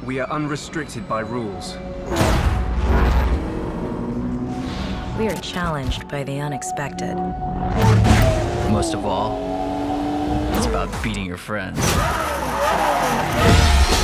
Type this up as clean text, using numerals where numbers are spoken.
We are unrestricted by rules. We are challenged by the unexpected. Most of all, it's about beating your friends.